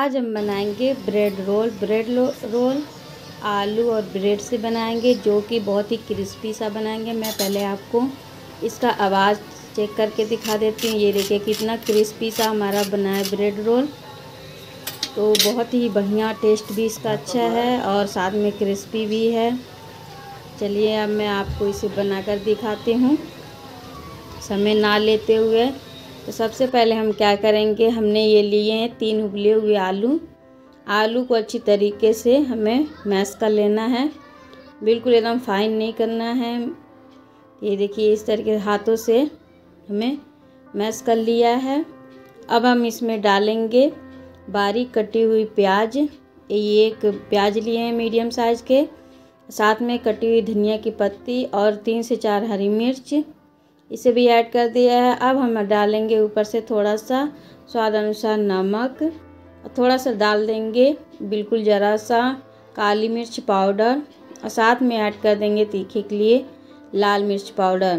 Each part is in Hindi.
आज हम बनाएंगे ब्रेड रोल। रोल आलू और ब्रेड से बनाएंगे, जो कि बहुत ही क्रिस्पी सा बनाएंगे। मैं पहले आपको इसका आवाज़ चेक करके दिखा देती हूँ। ये देखिए कितना क्रिस्पी सा हमारा बना है ब्रेड रोल। तो बहुत ही बढ़िया, टेस्ट भी इसका अच्छा है और साथ में क्रिस्पी भी है। चलिए अब मैं आपको इसे बनाकर दिखाती हूँ समय ना लेते हुए। तो सबसे पहले हम क्या करेंगे, हमने ये लिए हैं 3 उबले हुए आलू को अच्छी तरीके से हमें मैश कर लेना है, बिल्कुल एकदम फाइन नहीं करना है। ये देखिए इस तरीके हाथों से हमें मैश कर लिया है। अब हम इसमें डालेंगे बारीक कटी हुई प्याज। ये एक प्याज लिए हैं मीडियम साइज़ के, साथ में कटी हुई धनिया की पत्ती और 3 से 4 हरी मिर्च, इसे भी ऐड कर दिया है। अब हम डालेंगे ऊपर से थोड़ा सा स्वाद अनुसार नमक, थोड़ा सा डाल देंगे बिल्कुल ज़रा सा काली मिर्च पाउडर, और साथ में ऐड कर देंगे तीखे के लिए लाल मिर्च पाउडर,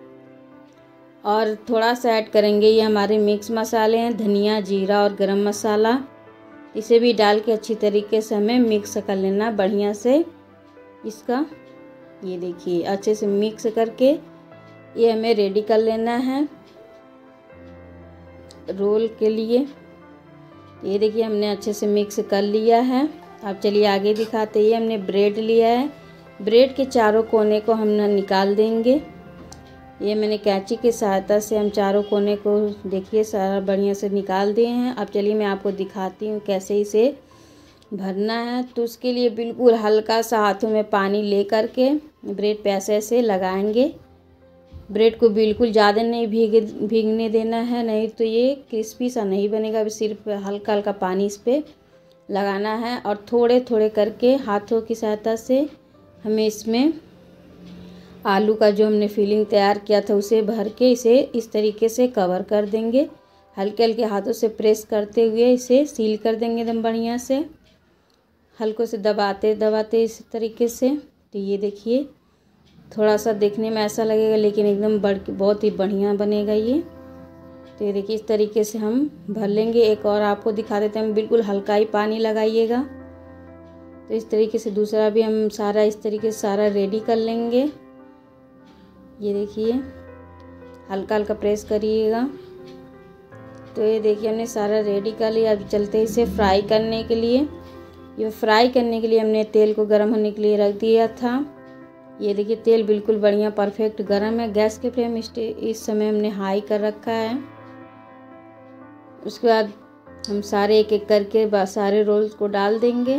और थोड़ा सा ऐड करेंगे ये हमारे मिक्स मसाले हैं धनिया, जीरा और गरम मसाला। इसे भी डाल के अच्छी तरीके से हमें मिक्स कर लेना बढ़िया से इसका। ये देखिए अच्छे से मिक्स करके ये हमें रेडी कर लेना है रोल के लिए। ये देखिए हमने अच्छे से मिक्स कर लिया है। अब चलिए आगे दिखाते हैं। हमने ब्रेड लिया है, ब्रेड के चारों कोने को हम निकाल देंगे। ये मैंने कैंची की सहायता से हम चारों कोने को देखिए सारा बढ़िया से निकाल दिए हैं। अब चलिए मैं आपको दिखाती हूँ कैसे इसे भरना है। तो उसके लिए बिल्कुल हल्का सा हाथों में पानी ले करके ब्रेड पे ऐसे लगाएंगे। ब्रेड को बिल्कुल ज़्यादा नहीं भीगने देना है, नहीं तो ये क्रिस्पी सा नहीं बनेगा। सिर्फ हल्का हल्का पानी इस पर लगाना है और थोड़े थोड़े करके हाथों की सहायता से हमें इसमें आलू का जो हमने फिलिंग तैयार किया था उसे भर के इसे इस तरीके से कवर कर देंगे। हल्के हल्के हाथों से प्रेस करते हुए इसे सील कर देंगे एकदम बढ़िया से, हल्कों से दबाते दबाते इस तरीके से। तो ये देखिए थोड़ा सा देखने में ऐसा लगेगा, लेकिन एकदम बहुत ही बढ़िया बनेगा ये। तो ये देखिए इस तरीके से हम भर लेंगे। एक और आपको दिखा देते हैं, हम बिल्कुल हल्का ही पानी लगाइएगा। तो इस तरीके से दूसरा भी हम सारा इस तरीके से सारा रेडी कर लेंगे। ये देखिए हल्का हल्का प्रेस करिएगा। तो ये देखिए हमने सारा रेडी कर लिया। अब चलते इसे फ्राई करने के लिए। ये फ्राई करने के लिए हमने तेल को गर्म होने के लिए रख दिया था। ये देखिए तेल बिल्कुल बढ़िया परफेक्ट गर्म है। गैस के फ्लेम इस समय हमने हाई कर रखा है। उसके बाद हम सारे एक एक करके सारे रोल्स को डाल देंगे।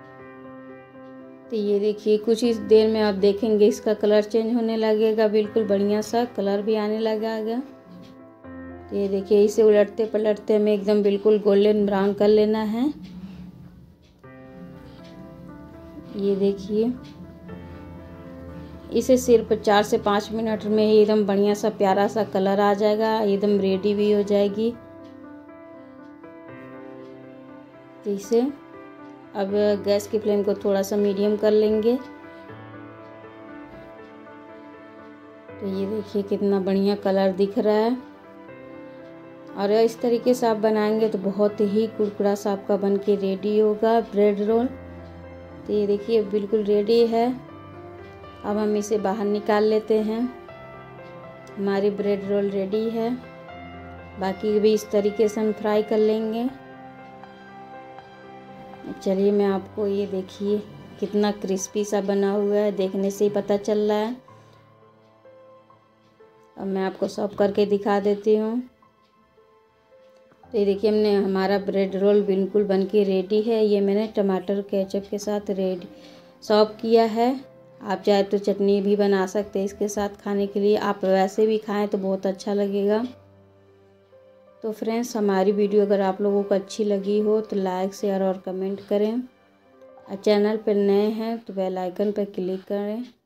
तो ये देखिए कुछ ही देर में आप देखेंगे इसका कलर चेंज होने लगेगा, बिल्कुल बढ़िया सा कलर भी आने लगेगा। तो ये देखिए इसे उलटते पलटते हमें एकदम बिल्कुल गोल्डन ब्राउन कर लेना है। ये देखिए इसे सिर्फ 4 से 5 मिनट में ही एकदम बढ़िया सा प्यारा सा कलर आ जाएगा, एकदम रेडी भी हो जाएगी। तो इसे अब गैस की फ्लेम को थोड़ा सा मीडियम कर लेंगे। तो ये देखिए कितना बढ़िया कलर दिख रहा है। और इस तरीके से आप बनाएंगे तो बहुत ही कुरकुरा सा आपका बन के रेडी होगा ब्रेड रोल। तो ये देखिए बिल्कुल रेडी है। अब हम इसे बाहर निकाल लेते हैं। हमारी ब्रेड रोल रेडी है। बाकी भी इस तरीके से हम फ्राई कर लेंगे। चलिए मैं आपको ये देखिए कितना क्रिस्पी सा बना हुआ है, देखने से ही पता चल रहा है। अब मैं आपको सर्व करके दिखा देती हूँ। तो ये देखिए हमने हमारा ब्रेड रोल बिल्कुल बन के रेडी है। ये मैंने टमाटर केचप के साथ सर्व किया है। आप चाहे तो चटनी भी बना सकते हैं इसके साथ खाने के लिए। आप वैसे भी खाएं तो बहुत अच्छा लगेगा। तो फ्रेंड्स हमारी वीडियो अगर आप लोगों को अच्छी लगी हो तो लाइक शेयर और कमेंट करें। और चैनल पर नए हैं तो बेल आइकन पर क्लिक करें।